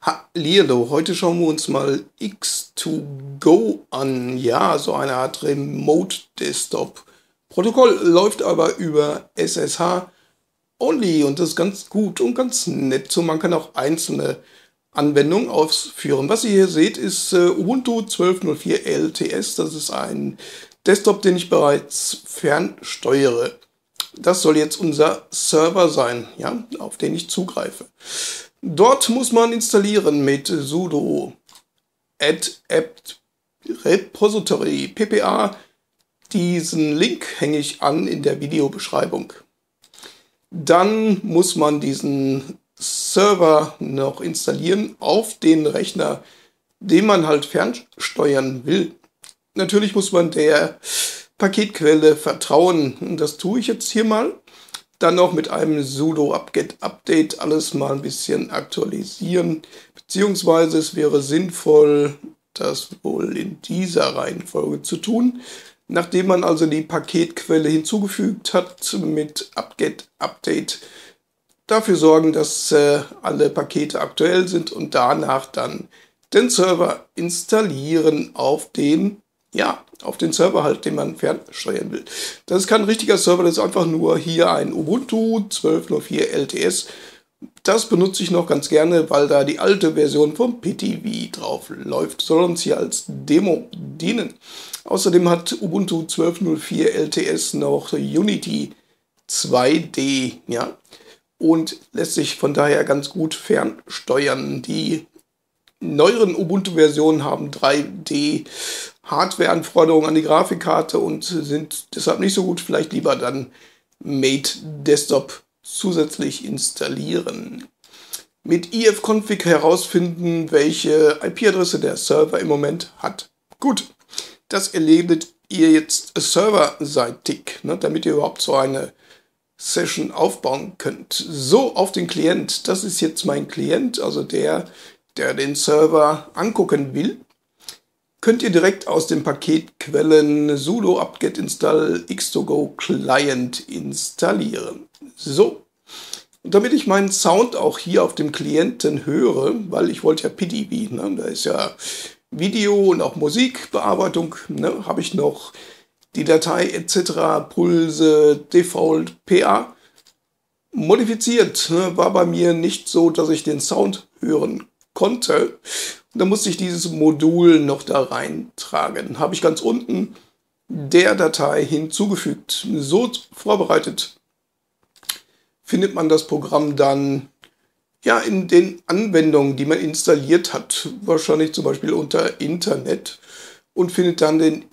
Hallihallo, heute schauen wir uns mal X2Go an. Ja, so eine Art Remote-Desktop. Protokoll läuft aber über SSH only und das ist ganz gut und ganz nett. So, man kann auch einzelne Anwendungen ausführen. Was ihr hier seht, ist Ubuntu 12.04 LTS. Das ist ein Desktop, den ich bereits fernsteuere. Das soll jetzt unser Server sein, ja, auf den ich zugreife. Dort muss man installieren mit sudo apt repository ppa. Diesen Link hänge ich an in der Videobeschreibung. Dann muss man diesen Server noch installieren auf den Rechner, den man halt fernsteuern will. Natürlich muss man der Paketquelle vertrauen. Und das tue ich jetzt hier mal. Dann noch mit einem sudo apt-get update alles mal ein bisschen aktualisieren. Beziehungsweise es wäre sinnvoll, das wohl in dieser Reihenfolge zu tun. Nachdem man also die Paketquelle hinzugefügt hat mit apt-get update, dafür sorgen, dass alle Pakete aktuell sind und danach dann den Server installieren auf den Server halt, den man fernsteuern will. Das ist kein richtiger Server, das ist einfach nur hier ein Ubuntu 12.04 LTS. Das benutze ich noch ganz gerne, weil da die alte Version vom PTV drauf läuft. Soll uns hier als Demo dienen. Außerdem hat Ubuntu 12.04 LTS noch Unity 2D, ja, und lässt sich von daher ganz gut fernsteuern. Die neueren Ubuntu-Versionen haben 3D Hardware-Anforderungen an die Grafikkarte und sind deshalb nicht so gut. Vielleicht lieber dann Mate Desktop zusätzlich installieren. Mit ifconfig herausfinden, welche IP-Adresse der Server im Moment hat. Gut, das erledigt ihr jetzt serverseitig, ne, damit ihr überhaupt so eine Session aufbauen könnt. So, auf den Klient. Das ist jetzt mein Klient, also der den Server angucken will. Könnt ihr direkt aus den Paketquellen sudo apt-get install x2go client installieren. So, und damit ich meinen Sound auch hier auf dem Klienten höre, weil ich wollte ja PTV, ne, da ist ja Video und auch Musikbearbeitung, ne, habe ich noch die Datei etc. Pulse default pa modifiziert. Ne, war bei mir nicht so, dass ich den Sound hören konnte. Und dann musste ich dieses Modul noch da reintragen. Habe ich ganz unten der Datei hinzugefügt. So vorbereitet findet man das Programm dann ja in den Anwendungen, die man installiert hat. Wahrscheinlich zum Beispiel unter Internet. Und findet dann den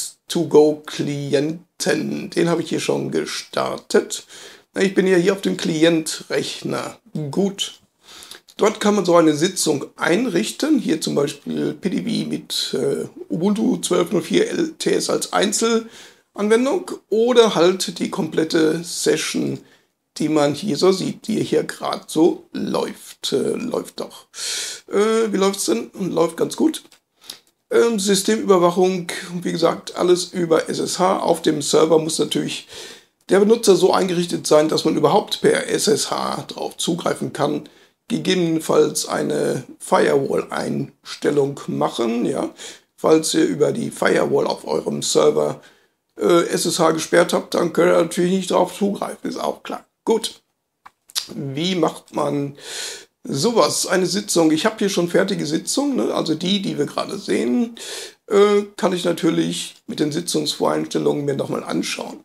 X2Go-Klienten. Den habe ich hier schon gestartet. Ich bin ja hier auf dem Klientrechner. Gut. Dort kann man so eine Sitzung einrichten. Hier zum Beispiel PTV mit Ubuntu 12.04 LTS als Einzelanwendung oder halt die komplette Session, die man hier so sieht, die hier gerade so läuft. Läuft doch. Wie läuft es denn? Läuft ganz gut. Systemüberwachung, wie gesagt, alles über SSH. Auf dem Server muss natürlich der Benutzer so eingerichtet sein, dass man überhaupt per SSH drauf zugreifen kann. Gegebenenfalls eine Firewall-Einstellung machen, ja. Falls ihr über die Firewall auf eurem Server SSH gesperrt habt, dann könnt ihr natürlich nicht darauf zugreifen, ist auch klar. Gut, wie macht man sowas? Eine Sitzung, ich habe hier schon fertige Sitzungen, ne? Also die wir gerade sehen, kann ich natürlich mit den Sitzungsvoreinstellungen mir nochmal anschauen.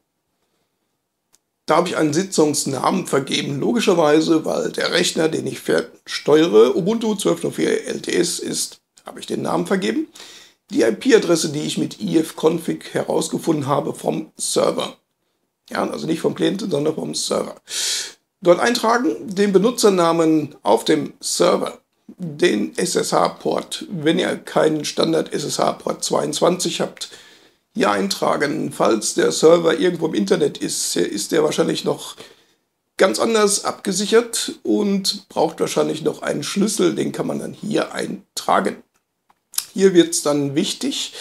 Da habe ich einen Sitzungsnamen vergeben, logischerweise, weil der Rechner, den ich fernsteuere, Ubuntu 12.04 LTS ist, habe ich den Namen vergeben. Die IP-Adresse, die ich mit ifconfig herausgefunden habe vom Server. Ja, also nicht vom Klienten, sondern vom Server. Dort eintragen, den Benutzernamen auf dem Server, den SSH-Port, wenn ihr keinen Standard-SSH-Port 22 habt, hier eintragen. Falls der Server irgendwo im Internet ist der wahrscheinlich noch ganz anders abgesichert und braucht wahrscheinlich noch einen Schlüssel, den kann man dann hier eintragen. Hier wird es dann wichtig.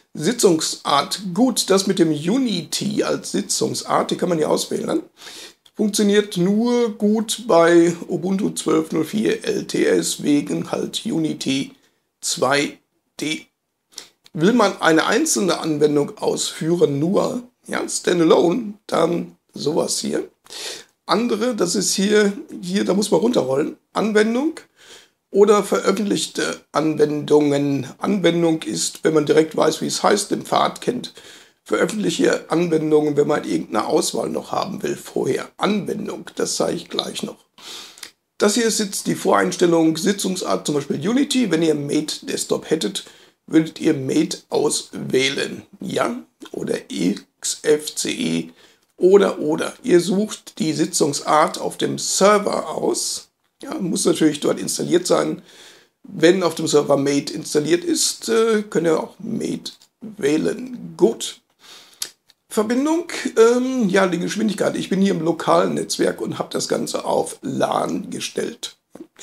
Sitzungsart, gut, das mit dem Unity als Sitzungsart, die kann man hier auswählen. Funktioniert nur gut bei Ubuntu 12.04 LTS wegen halt Unity 2D. Will man eine einzelne Anwendung ausführen, nur ja, standalone, dann sowas hier. Andere, das ist hier, da muss man runterrollen. Anwendung oder veröffentlichte Anwendungen. Anwendung ist, wenn man direkt weiß, wie es heißt, den Pfad kennt. Veröffentliche Anwendungen, wenn man irgendeine Auswahl noch haben will vorher. Anwendung, das zeige ich gleich noch. Das hier ist jetzt die Voreinstellung Sitzungsart, zum Beispiel Unity. Wenn ihr Mate Desktop hättet, würdet ihr Mate auswählen. Ja, oder XFCE oder. Ihr sucht die Sitzungsart auf dem Server aus. Ja, muss natürlich dort installiert sein. Wenn auf dem Server Mate installiert ist, könnt ihr auch Mate wählen. Gut. Verbindung, ja, die Geschwindigkeit. Ich bin hier im lokalen Netzwerk und habe das Ganze auf LAN gestellt.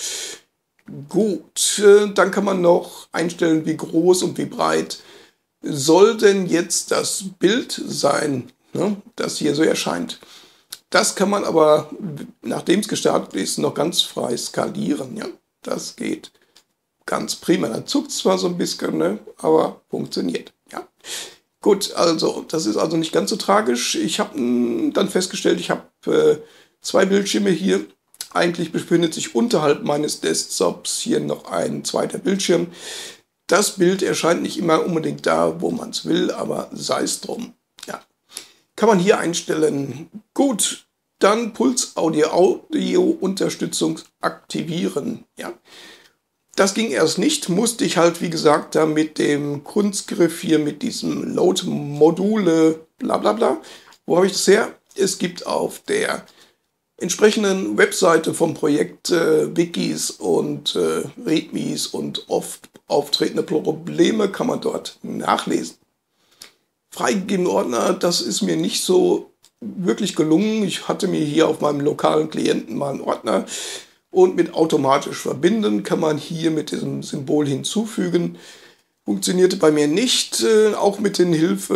Gut, dann kann man noch einstellen, wie groß und wie breit soll denn jetzt das Bild sein, ne, das hier so erscheint. Das kann man aber, nachdem es gestartet ist, noch ganz frei skalieren. Ja, das geht ganz prima. Dann zuckt es zwar so ein bisschen, ne, aber funktioniert. Ja. Gut, also das ist also nicht ganz so tragisch. Ich habe dann festgestellt, ich habe 2 Bildschirme hier. Eigentlich befindet sich unterhalb meines Desktops hier noch ein zweiter Bildschirm. Das Bild erscheint nicht immer unbedingt da, wo man es will, aber sei es drum. Ja. Kann man hier einstellen. Gut, dann Puls-Audio-Unterstützung aktivieren. Ja. Das ging erst nicht, musste ich halt, wie gesagt, da mit dem Kunstgriff hier, mit diesem Load-Module, bla bla bla. Wo habe ich das her? Es gibt auf der entsprechenden Webseite vom Projekt Wikis und Readmes und oft auftretende Probleme kann man dort nachlesen. Freigegebene Ordner, das ist mir nicht so wirklich gelungen. Ich hatte mir hier auf meinem lokalen Klienten mal einen Ordner und mit automatisch verbinden kann man hier mit diesem Symbol hinzufügen. Funktionierte bei mir nicht, auch mit den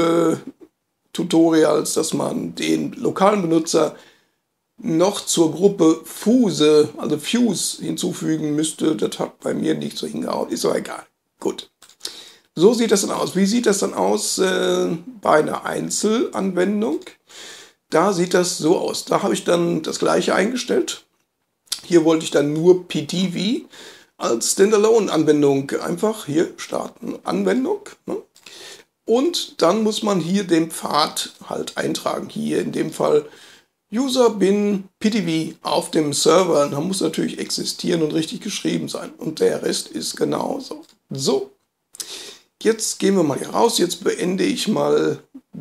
Hilfe-Tutorials, dass man den lokalen Benutzer noch zur Gruppe Fuse, also Fuse, hinzufügen müsste. Das hat bei mir nicht so hingehauen, ist aber egal. Gut. So sieht das dann aus. Wie sieht das dann aus bei einer Einzelanwendung? Da sieht das so aus. Da habe ich dann das gleiche eingestellt. Hier wollte ich dann nur PTV als Standalone-Anwendung einfach hier starten. Anwendung. Ne? Und dann muss man hier den Pfad halt eintragen. Hier in dem Fall User bin PTV auf dem Server. Da muss natürlich existieren und richtig geschrieben sein. Und der Rest ist genauso. So, jetzt gehen wir mal hier raus. Jetzt beende ich mal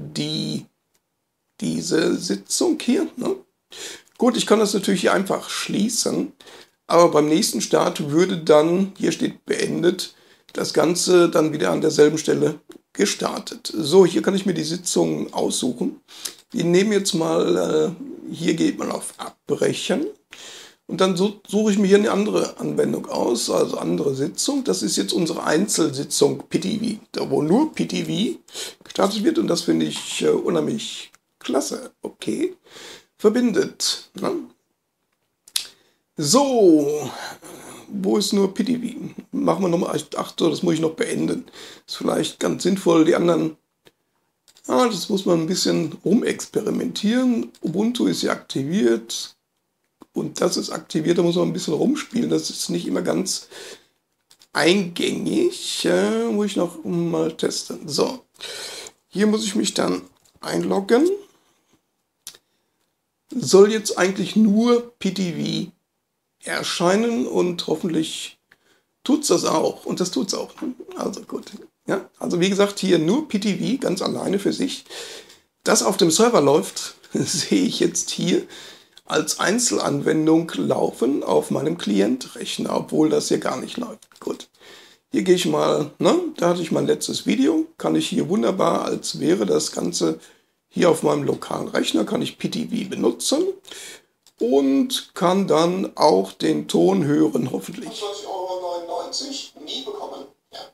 diese Sitzung hier. Ne? Gut, ich kann das natürlich hier einfach schließen. Aber beim nächsten Start würde dann, hier steht beendet, das Ganze dann wieder an derselben Stelle gestartet. So, hier kann ich mir die Sitzung aussuchen. Wir nehmen jetzt mal, hier geht man auf Abbrechen und dann suche ich mir hier eine andere Anwendung aus, also andere Sitzung. Das ist jetzt unsere Einzelsitzung PTV, da wo nur PTV gestartet wird und das finde ich unheimlich klasse. Okay, verbindet. Ne? So, wo ist nur PTV? Machen wir nochmal, ach so, das muss ich noch beenden. Ist vielleicht ganz sinnvoll, die anderen. Das muss man ein bisschen rumexperimentieren. Ubuntu ist ja aktiviert und das ist aktiviert, da muss man ein bisschen rumspielen. Das ist nicht immer ganz eingängig. Muss ich noch mal testen. So, hier muss ich mich dann einloggen. Soll jetzt eigentlich nur PTV erscheinen und hoffentlich tut es das auch. Und das tut es auch. Also gut. Ja, also wie gesagt, hier nur PTV ganz alleine für sich. Das auf dem Server läuft, sehe ich jetzt hier als Einzelanwendung laufen auf meinem Klientrechner, obwohl das hier gar nicht läuft. Gut, hier gehe ich mal, ne, da hatte ich mein letztes Video, kann ich hier wunderbar, als wäre das Ganze hier auf meinem lokalen Rechner, kann ich PTV benutzen und kann dann auch den Ton hören, hoffentlich. 20,99 € nie bekommen.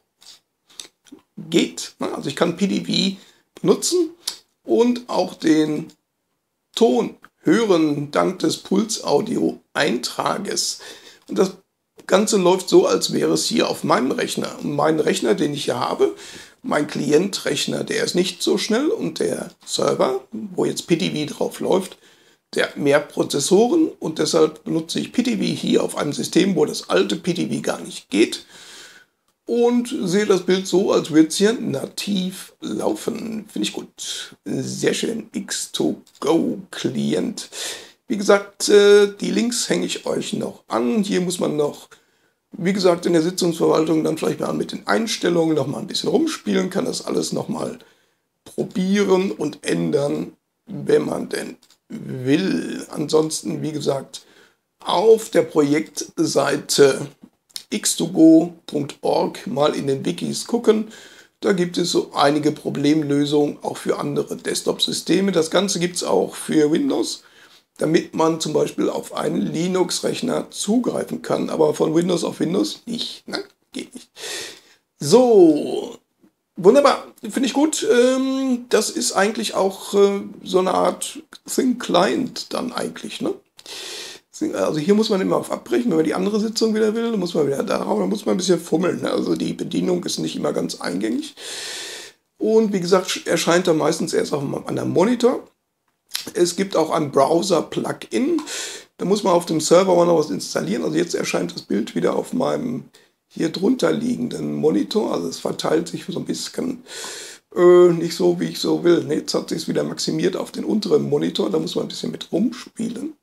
Geht. Also ich kann PTV benutzen und auch den Ton hören dank des Puls-Audio-Eintrages. Und das Ganze läuft so, als wäre es hier auf meinem Rechner. Mein Rechner, den ich hier habe, mein Klientrechner, der ist nicht so schnell und der Server, wo jetzt PTV drauf läuft, der hat mehr Prozessoren und deshalb benutze ich PTV hier auf einem System, wo das alte PTV gar nicht geht und sehe das Bild so, als würde es hier nativ laufen. Finde ich gut. Sehr schön. X2Go Client. Wie gesagt, die Links hänge ich euch noch an. Hier muss man noch, wie gesagt, in der Sitzungsverwaltung dann vielleicht mal mit den Einstellungen noch mal ein bisschen rumspielen, kann das alles noch mal probieren und ändern, wenn man denn will. Ansonsten, wie gesagt, auf der Projektseite x2go.org mal in den Wikis gucken. Da gibt es so einige Problemlösungen auch für andere Desktop-Systeme. Das Ganze gibt es auch für Windows, damit man zum Beispiel auf einen Linux-Rechner zugreifen kann. Aber von Windows auf Windows nicht. Ne? Geht nicht. So, wunderbar. Finde ich gut. Das ist eigentlich auch so eine Art Thin-Client dann eigentlich. Ne? Also hier muss man immer auf abbrechen, wenn man die andere Sitzung wieder will, dann muss man wieder darauf, dann muss man ein bisschen fummeln. Ne? Also die Bedienung ist nicht immer ganz eingängig. Und wie gesagt, erscheint dann meistens erst auf einem Monitor. Es gibt auch ein Browser-Plugin. Da muss man auf dem Server auch noch was installieren. Also jetzt erscheint das Bild wieder auf meinem hier drunter liegenden Monitor. Also es verteilt sich so ein bisschen nicht so, wie ich so will. Ne, jetzt hat sich es wieder maximiert auf den unteren Monitor. Da muss man ein bisschen mit rumspielen.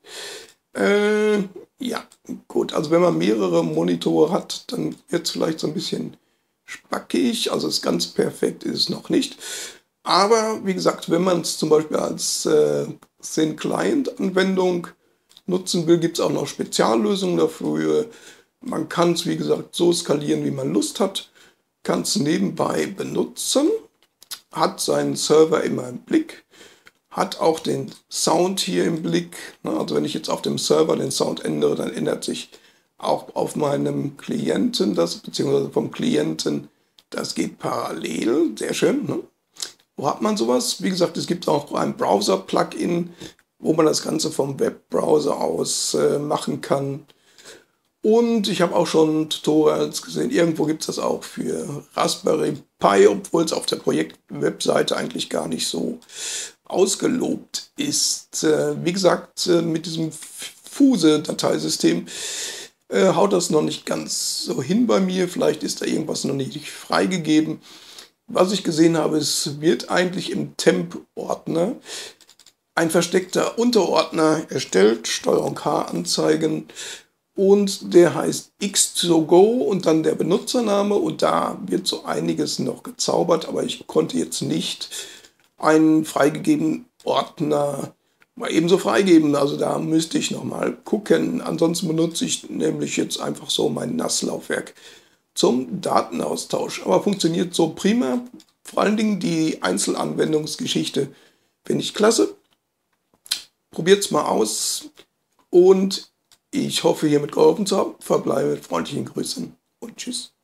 Ja, gut. Also wenn man mehrere Monitore hat, dann wird es vielleicht so ein bisschen spackig. Also es ganz perfekt ist es noch nicht. Aber wie gesagt, wenn man es zum Beispiel als Thin-Client-Anwendung nutzen will, gibt es auch noch Speziallösungen dafür. Man kann es, wie gesagt, so skalieren, wie man Lust hat. Kann es nebenbei benutzen. Hat seinen Server immer im Blick. Hat auch den Sound hier im Blick. Also wenn ich jetzt auf dem Server den Sound ändere, dann ändert sich auch auf meinem Klienten das, beziehungsweise vom Klienten, das geht parallel. Sehr schön. Ne? Wo hat man sowas? Wie gesagt, es gibt auch ein Browser-Plugin, wo man das Ganze vom Webbrowser aus machen kann. Und ich habe auch schon Tutorials gesehen, irgendwo gibt es das auch für Raspberry Pi, obwohl es auf der Projekt-Webseite eigentlich gar nicht so ausgelobt ist. Wie gesagt, mit diesem Fuse-Dateisystem haut das noch nicht ganz so hin bei mir. Vielleicht ist da irgendwas noch nicht freigegeben. Was ich gesehen habe, es wird eigentlich im Temp-Ordner ein versteckter Unterordner erstellt, STRG H anzeigen. Und der heißt X2Go und dann der Benutzername und da wird so einiges noch gezaubert, aber ich konnte jetzt nicht einen freigegebenen Ordner mal ebenso freigeben, also da müsste ich nochmal gucken. Ansonsten benutze ich nämlich jetzt einfach so mein NAS-Laufwerk zum Datenaustausch, aber funktioniert so prima. Vor allen Dingen die Einzelanwendungsgeschichte finde ich klasse. Probiert es mal aus und ich hoffe, hiermit geholfen zu haben. Verbleibe mit freundlichen Grüßen und tschüss.